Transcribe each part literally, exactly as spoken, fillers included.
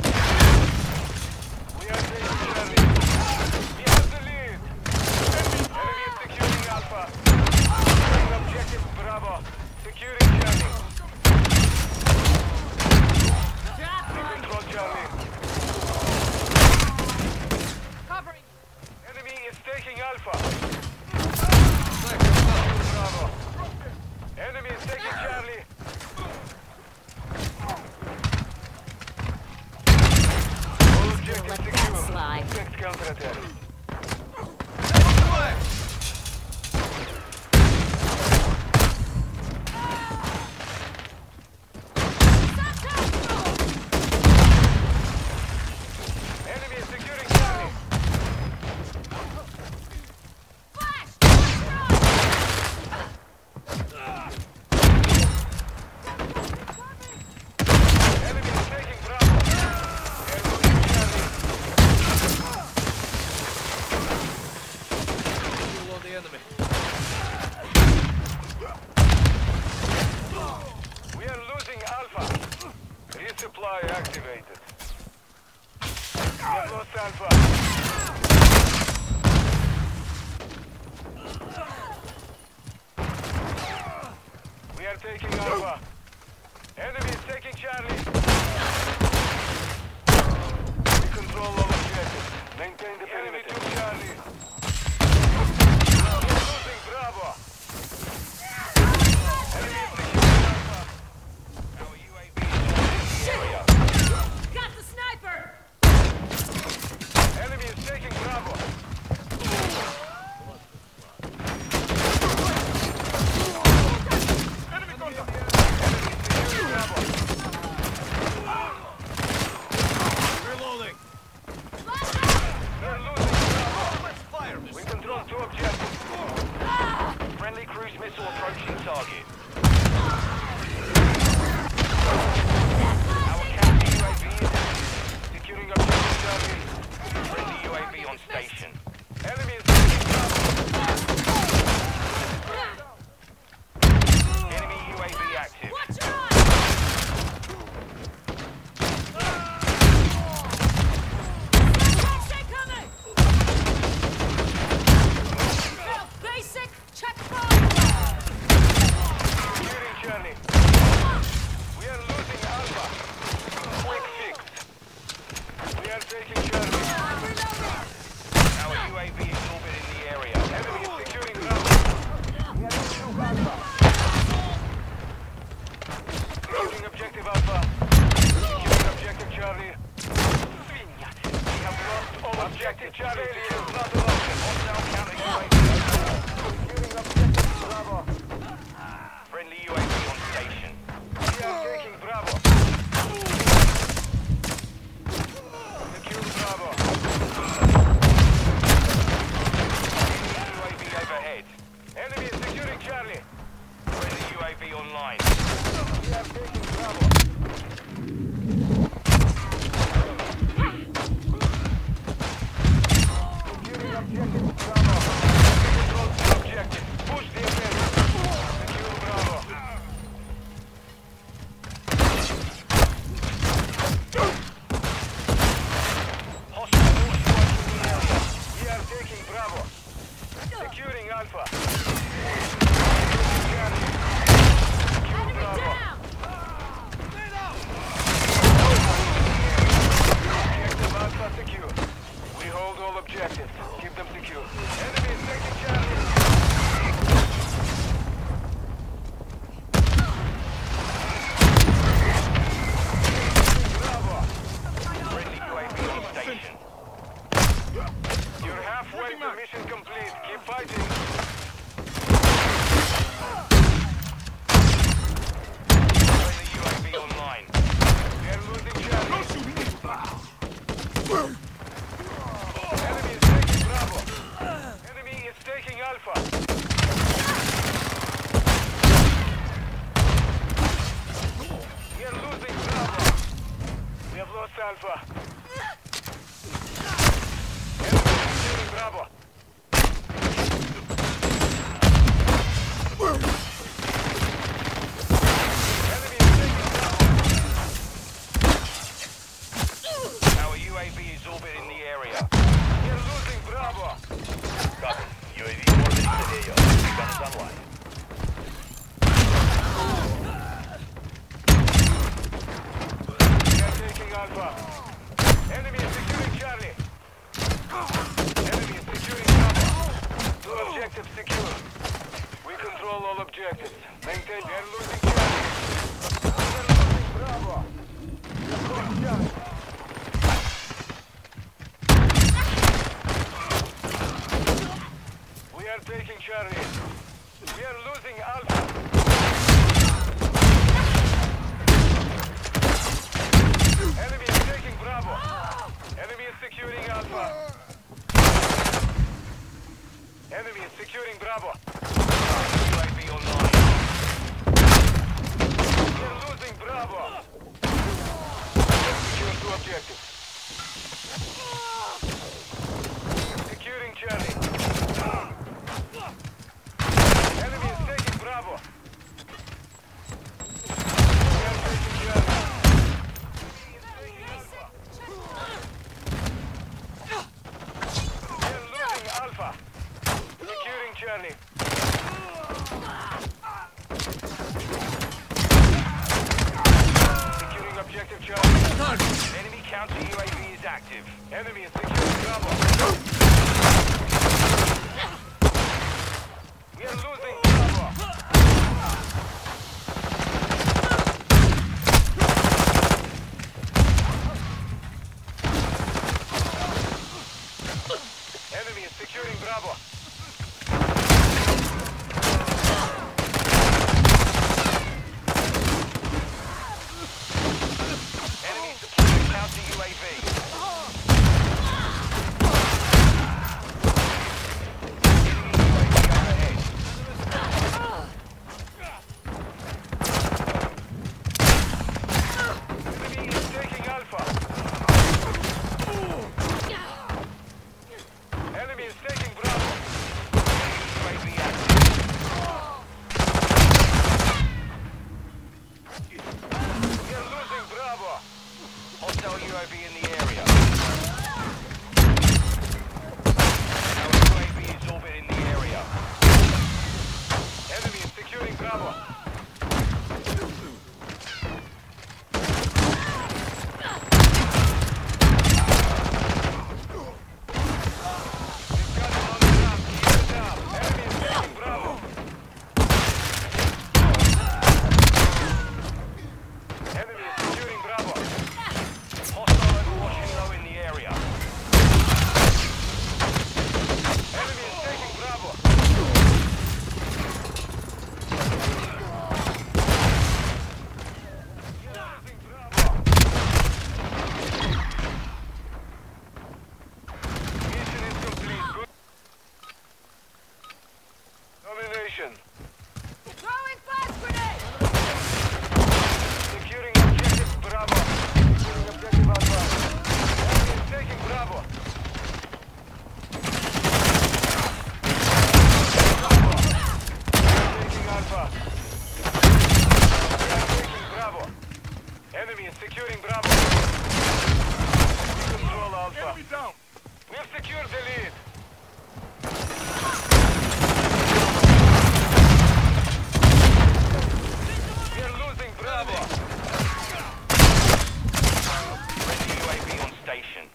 We are taking Charlie. We have the lead. Enemy is securing Alpha. Securing objective Bravo. Securing Charlie. We control Charlie. Covering. Enemy is taking Alpha. Bravo. Enemy is taking Charlie. All objectives Let that secure. slide. Next counterattack. Enemy is securing Charlie. Enemy is taking Bravo. They're losing Charlie. Fuel on the enemy. We are losing Alpha. Resupply activated. We have lost Alpha. We are taking Alpha. Enemy is taking Charlie. We control all objectives. Maintain the perimeter. Enemy took Charlie. We are losing Bravo. Enemy is securing Alpha. Our U A V is in the area. Got the sniper! Enemy is taking Bravo. Enemy contact. Enemy is securing Bravo. Reloading. They're losing Bravo. Let's fire this. We control two objectives. Friendly cruise missile approaching target. Our counter U A V is securing objective Charlie. Friendly U A V on station. Enemy is taking Bravo. Enemy U A V active. Watch your eyes! Basic coming! Build basic checkpoint! Securing Charlie. We are losing Alpha. Quick fix. We are taking Charlie. Our U A V is orbiting the area. Enemy is securing Bravo. We are losing Alpha. Securing objective Alpha. Securing objective Charlie. We have lost all objective Charlie. It is not an option. Hostile counter U A V. Securing objective Bravo. Friendly U A V on station. We are taking Bravo. Secure Bravo. Enemy U A V overhead. Enemy is securing Charlie. Friendly U A V online. We are taking Bravo. Securing objective Bravo. Control the objective. Push the offensive. Secure Bravo. Hostile force watching the area. We are taking Bravo. Securing Alpha. Charlie. Secure Enemy Bravo. down! Objective Alpha secure. We hold all objectives. Keep them secure. Enemy is taking Charlie. Bravo. Friendly U A V on station. You're halfway to mission complete. Keep fighting. Friendly U A V online. We are losing Charlie. Enemy is taking Bravo. Enemy is taking Alpha. We are losing Bravo. We have lost Alpha. Enemy is securing Bravo. Enemy is taking Bravo. A V is orbiting the area. You're losing Bravo. Copy. U A V orbiting the A O. Guns online. We are taking Alpha. Enemy is securing Charlie. Enemy is securing Bravo. Two objectives secure. We control all objectives. Maintain. We are losing Charlie. We are losing Bravo. Support Charlie. We are taking Charlie. We are losing Alpha. Enemy is taking Bravo. Enemy is securing Alpha. Enemy is securing Bravo. U A V online. We are losing Bravo. Secure two objectives. Securing Charlie. Enemy is taking Bravo. We are taking Charlie. We are losing Alpha. Securing Charlie. Securing objective Charlie. Enemy counter U A V is active. Enemy is securing Bravo. We are losing Bravo. Enemy is securing Bravo. Enemy securing counter U A V. Hostile U A V in the area. Our U A V is orbiting the area. Enemy is securing Bravo. We've got him on the ground. Keep it down. Enemy is taking Bravo. Enemy is securing Bravo. Hostile overwatching low in the area. Enemy is taking Bravo. Losing Bravo. Mission is complete. Good domination. Throwing flash grenade! Securing objective Bravo. Securing objective Alpha. Enemy is taking Bravo. Taking Alpha. We are taking Bravo. Enemy is securing Bravo. We control Alpha. Enemy down. We have secured the lead. We are losing Bravo. Ready U A V on station.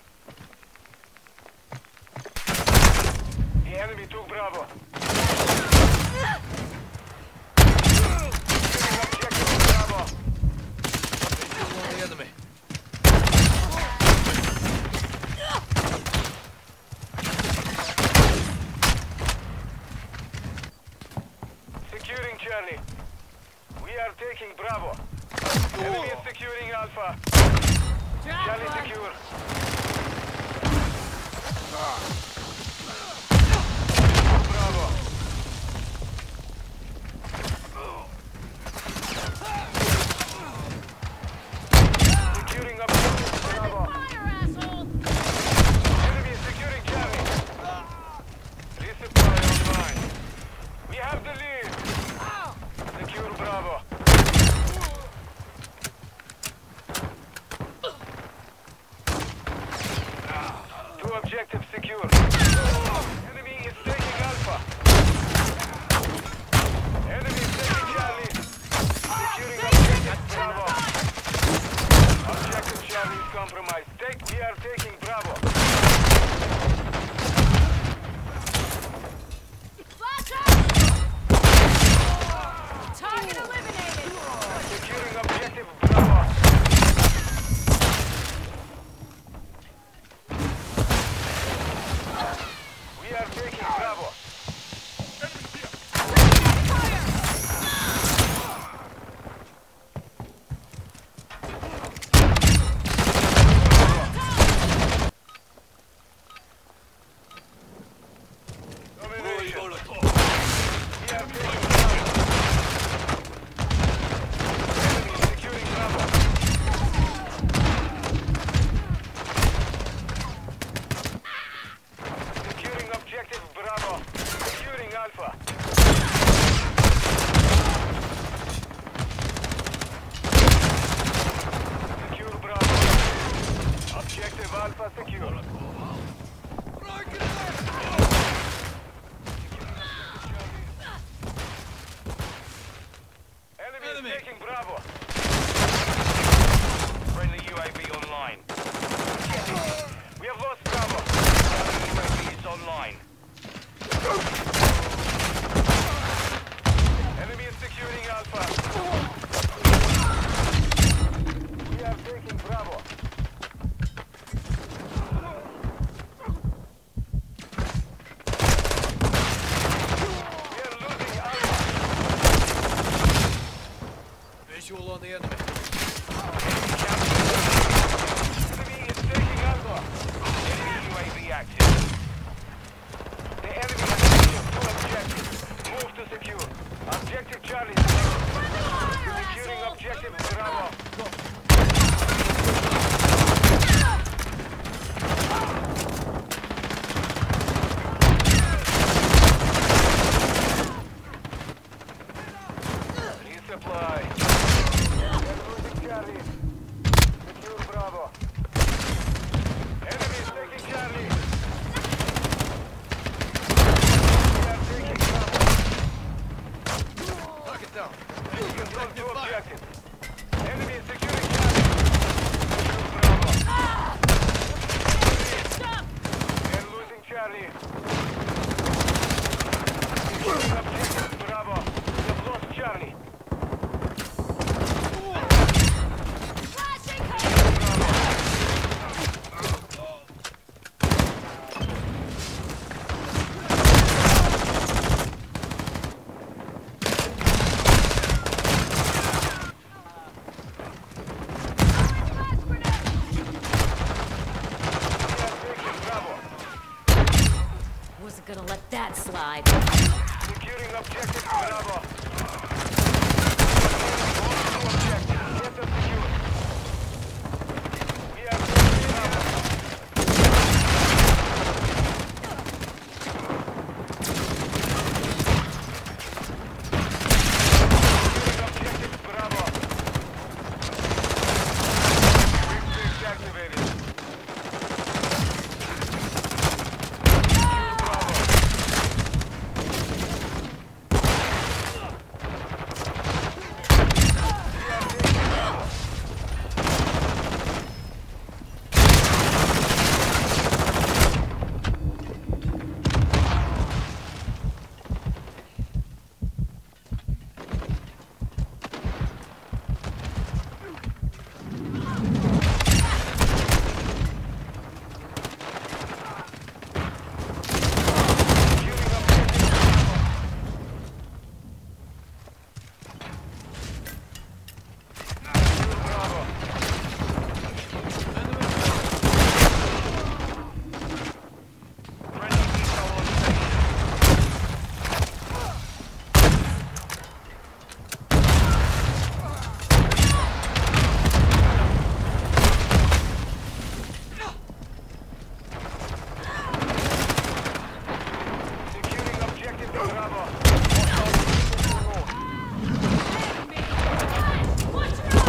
The enemy took Bravo. Securing objective Bravo. Still on the enemy. Securing Charlie. We are taking Bravo. Enemy is securing Alpha. Charlie secure. Bravo. Securing objective Bravo. Fire, asshole! Enemy is securing Charlie. Resupply online. We have the lead. Secure Bravo. Two objectives secure. Enemy is taking Alpha. Enemy is taking Charlie. Securing objective Bravo. Objective Charlie is compromised. Take, we are taking Bravo. Flash out! Target eliminated! Securing objective Bravo. We are taking Bravo. Domination. We are taking Bravo. Enemy is securing Bravo. Securing objective Bravo. Securing Alpha. Secure Bravo. Objective Alpha secure. Enemy, Enemy. is taking Bravo. Friendly U A V online. We have lost Bravo. U A V is online. Enemy is securing Alpha. We are taking Bravo. We are losing Alpha. Visual on the enemy. Enemy is taking Alpha. Enemy U A V active. The enemy has secured two objectives. Move to secure. Objective Charlie is securing objective Bravo. Resupply. We're losing Charlie. Secure Bravo. Enemy is taking Charlie. We are taking Bravo. Target down. Control two objectives. Enemy is securing Charlie. Secure Bravo. Stop! We are losing Charlie. Securing objective Bravo. We have lost Charlie. Flashing cover! Flash grenade! We are taking Bravo. Wasn't gonna let that slide. Securing objective Bravo. All two objectives. Get them secure. We are taking Bravo. Securing objective Bravo. Quick fix activated. Secure Bravo.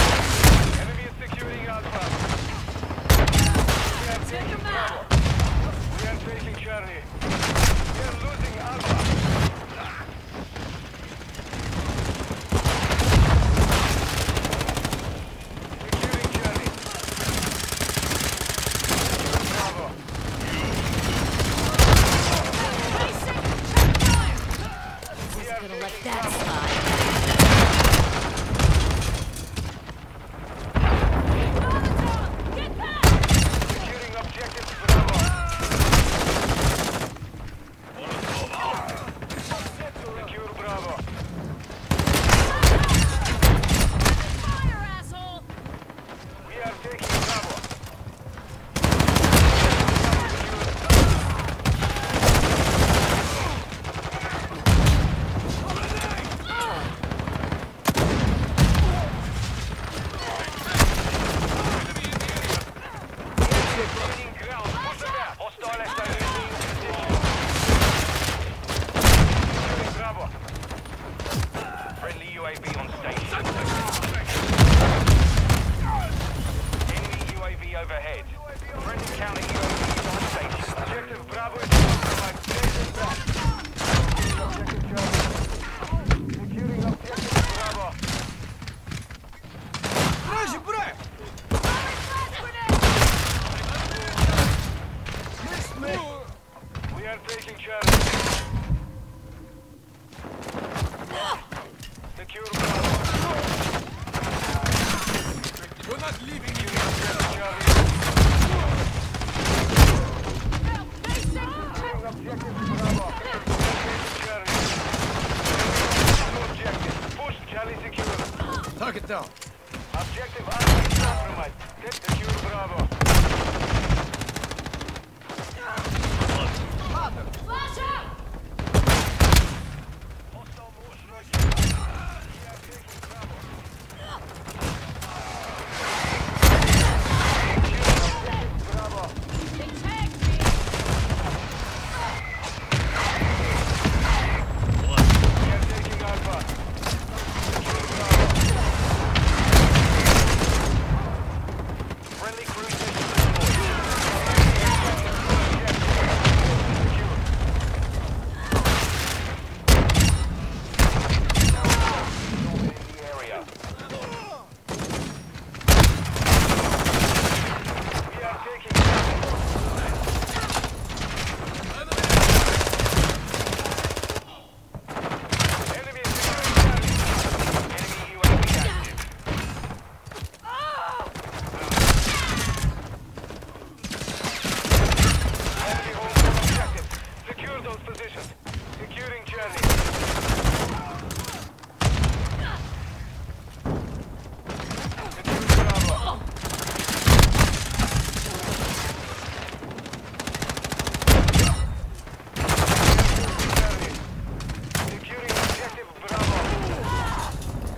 Take him out! We are taking Charlie. We are losing Alpha. Securing Charlie. Bravo. We are Gonna let taking that Bravo. slide. Get back! Securing objective Bravo. Secure Bravo. Fire, asshole! We are taking Bravo. Gaining ground. Push them out. Hostile S A U in position. Securing Bravo. Friendly U A V on station. Enemy U A V overhead. Friendly counter U A V is on station. Objective Bravo is compromised. Take it back. Objective Charlie. Securing objective Bravo. We are taking Charlie. Secure Bravo. You're not leaving me. Securing Charlie. Securing objective Bravo. Charlie. Objective. Push Charlie secure. Target down. Objective Alpha is compromised. Get secure Bravo. Flash out! Hostile motion. We are taking Bravo. Bravo. They tagged me! We are taking Alpha. Secure Bravo. Friendly cruise missile deployed. In the area. We are taking Charlie. Enemy is securing Charlie. Enemy U A V active. Enemy holds all objectives. Secure those positions. Securing Charlie. Secure Bravo. Charlie. Securing objective Bravo.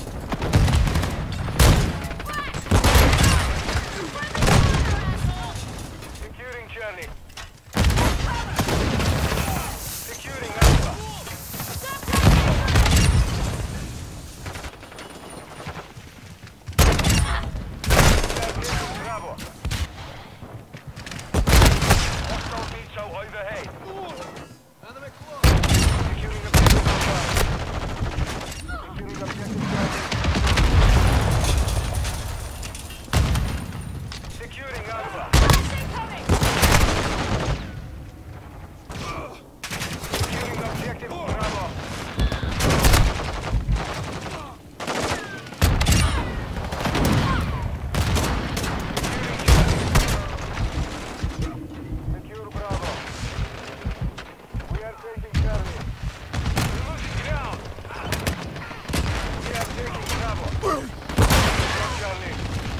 Securing Charlie. Securing Alpha. Bravo. Hostile Vito overhead. Enemy close. Securing objective Alpha. Securing objective Charlie. Securing Alpha. Securing objective Bravo. Secure Bravo. We are taking Charlie. We're losing ground. We are taking Bravo. Secure Charlie.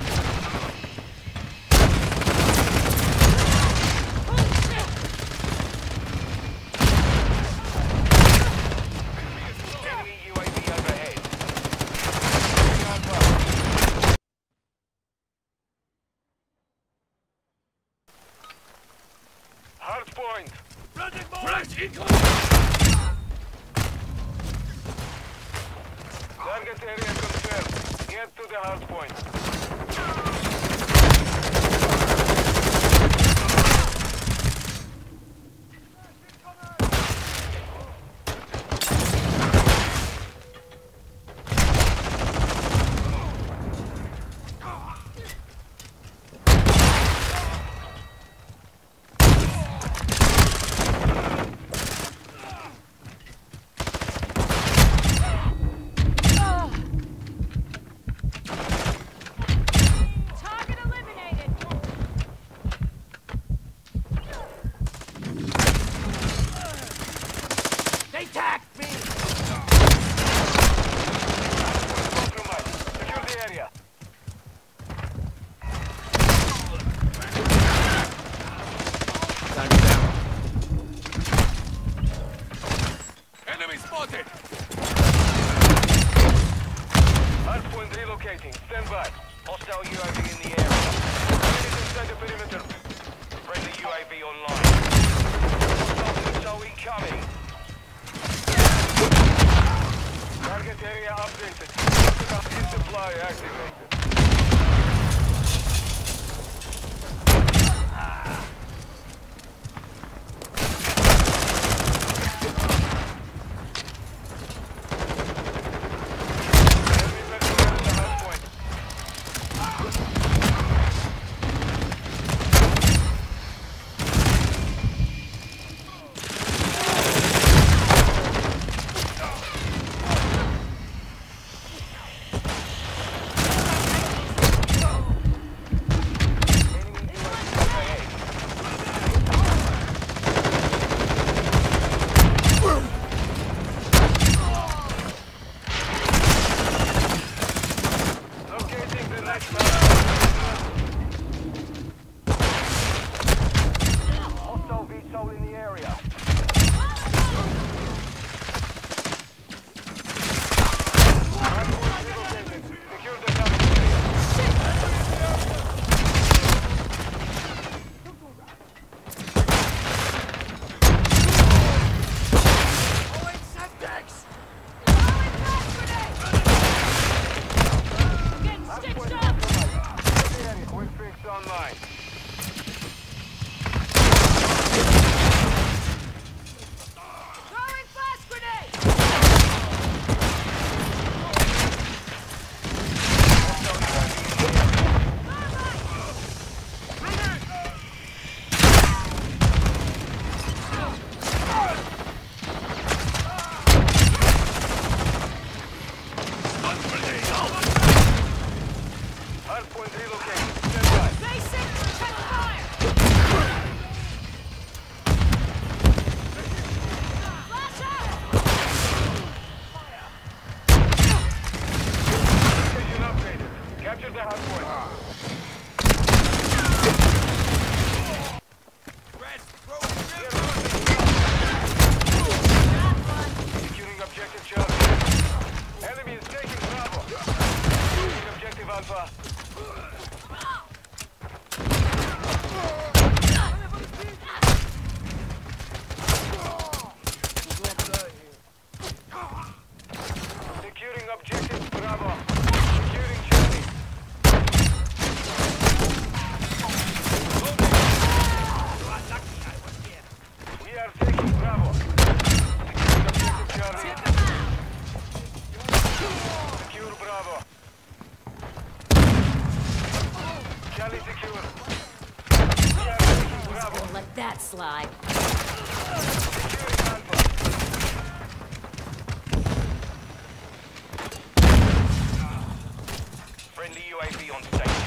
Enemy U A V overhead. Securing Alpha. Hard point. Target area confirmed. Get to the hard point. supply activated. Hostile V SOL in the area. Secure the target. Getting stitched up! Quick fix online. Throwing flash grenade! Hardpoint relocated. Stand by. Basic, check fire! Flash out! Station upgraded. Capture the hardpoint. Red, throw Securing objective Charlie. Enemy is taking Bravo. Securing objective Alpha. Securing objective Bravo. Securing Charlie. We are taking Bravo. Securing objective Charlie. Tip him out! Secure Bravo. Charlie secure. We are taking Bravo. Won't let that slide. Securing Alpha. Friendly U A V on station.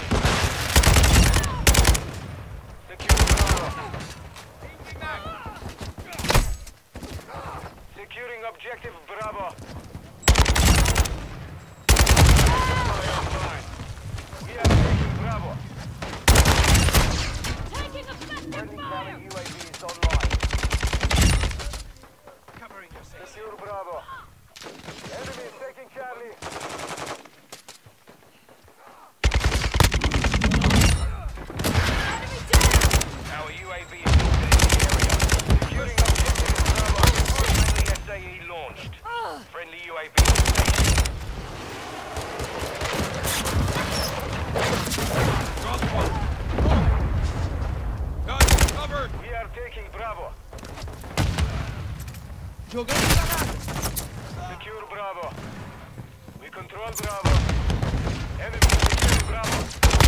Secure Bravo. Securing objective Bravo. We are taking Bravo. Taking effective Friendly fire! Charlie U A V is online. covering yourself. Secure Bravo. Enemy is taking Charlie. Enemy down! Our U A V is ordered in the area. Securing objective Bravo. Friendly S A E launched. Friendly U A V on station. Drop one. Guns covered. We are taking Bravo. Jogando granada. Secure Bravo. We control Bravo. Enemy securing Bravo.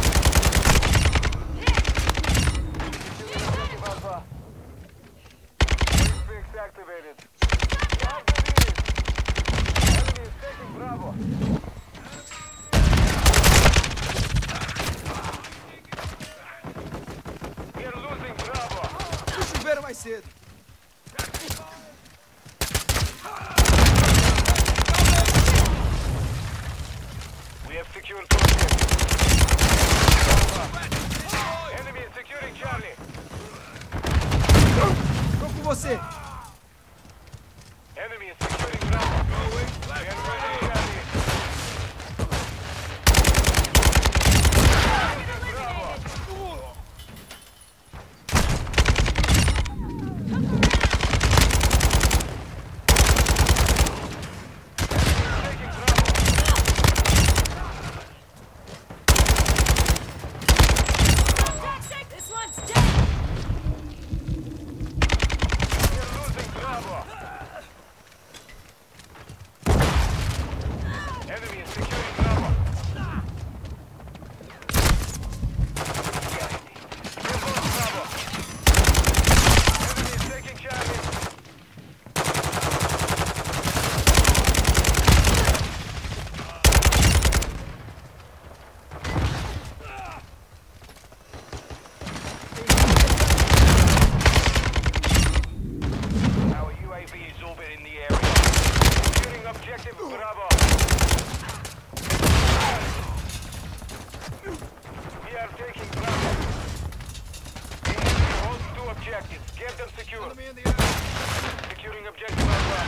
Securing objective Alpha. Quick fix activated. We have the lead. Enemy is taking Bravo. We are losing Bravo. O chuveiro mais cedo. We have secured contact. Enemy is securing Charlie. Tô com você. Enemy is securing Bravo. Going We left, are ready. ready, Charlie. Bravo. Taking Bravo. objectives. Get them secure. Enemy in the air. Securing objective Alpha.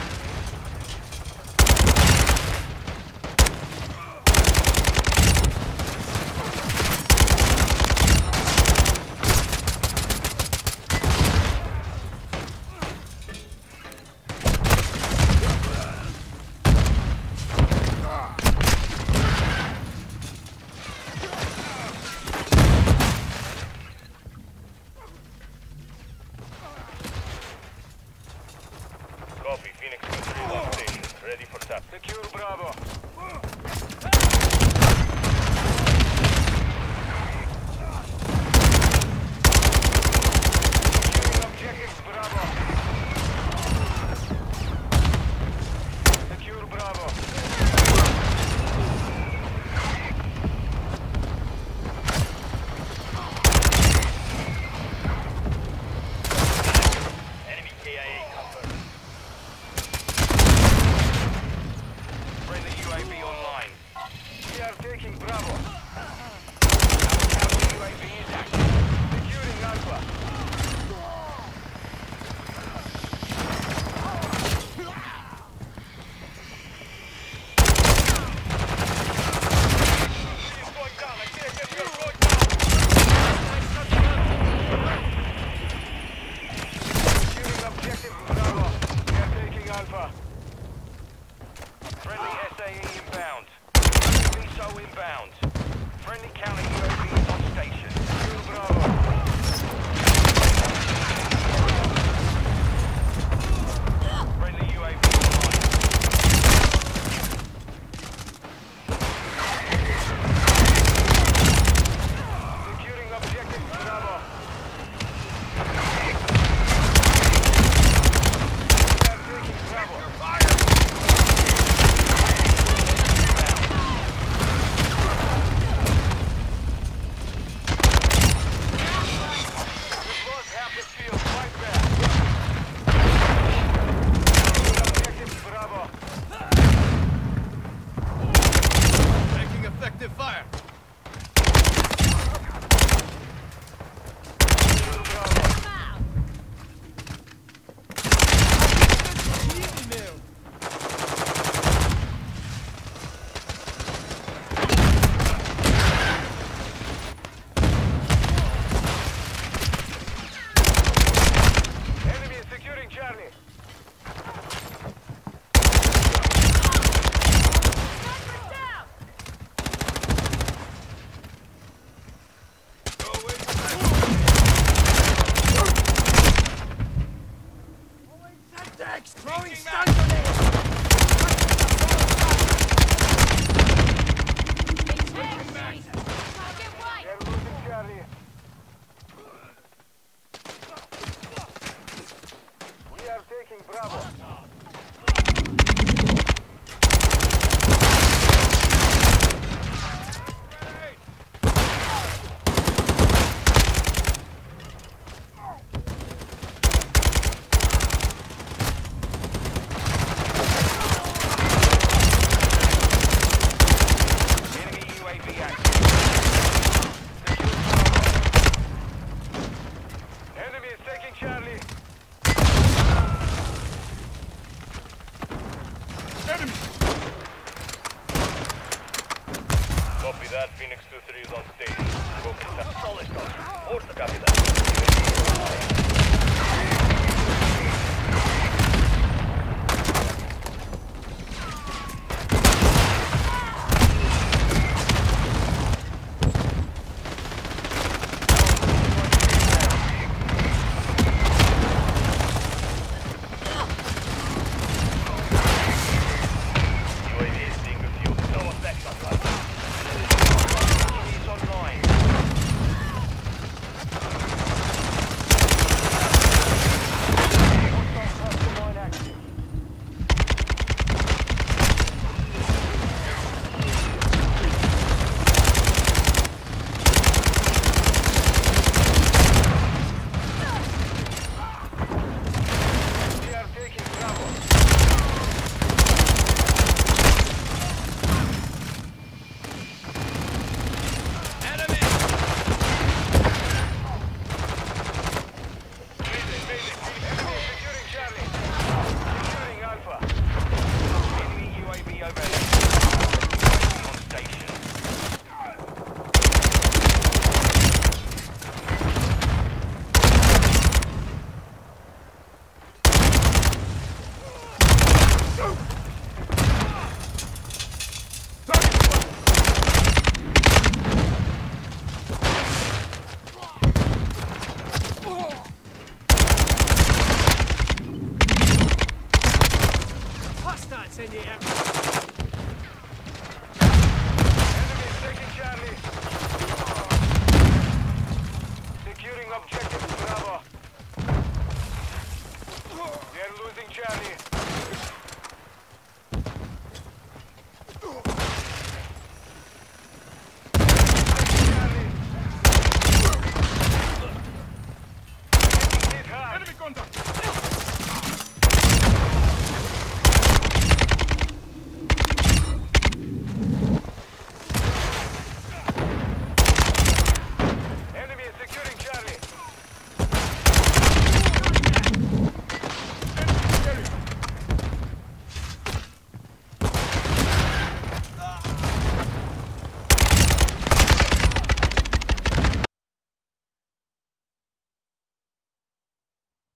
Copy. Phoenix two three is on station. Ready for tap. Secure Bravo. Securing objectives Bravo. Secure Bravo. Enemy K I A confirmed. Friendly U A V online. We are taking Bravo. Our counter U A V is active. Securing Alpha. He's going down. I can't get you. Going down. Securing objective Bravo. We are taking Alpha. Friendly S A E inbound. V S O inbound. Friendly counter U A V is on station. Secure Bravo. Friendly U A V online. Securing objective Bravo. We are taking Bravo. We've lost half the field. Fight back. Objective Bravo. Taking effective fire. Secure Bravo. Foul. Easy nail. Enemy is securing Charlie. Sniper down. Go away. Throwing stun grenade. Target white. They're losing Charlie. We are taking Bravo. Enemy U A V active. Secure Bravo. Enemy is taking Charlie. Copy that. Phoenix two three is on station. Go for tap. Solid copy. Also copy that. U A V is being refueled. No effect on life. He's online. Incendiaire. Enemy is taking Charlie. Securing objective Bravo. We are losing Charlie.